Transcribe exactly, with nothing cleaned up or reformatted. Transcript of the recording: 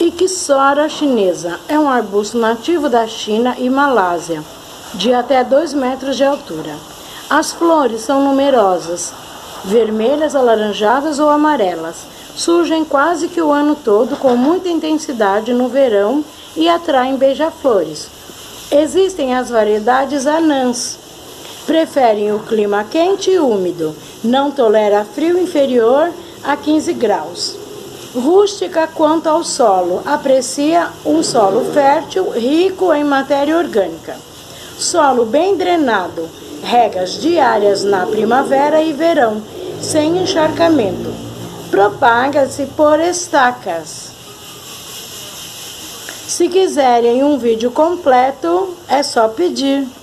Ixora chinesa é um arbusto nativo da China e Malásia, de até dois metros de altura. As flores são numerosas, vermelhas, alaranjadas ou amarelas. Surgem quase que o ano todo com muita intensidade no verão e atraem beija-flores. Existem as variedades anãs. Preferem o clima quente e úmido. Não tolera frio inferior a quinze graus. Rústica quanto ao solo. Aprecia um solo fértil, rico em matéria orgânica. Solo bem drenado. Regas diárias na primavera e verão, sem encharcamento. Propaga-se por estacas. Se quiserem um vídeo completo, é só pedir.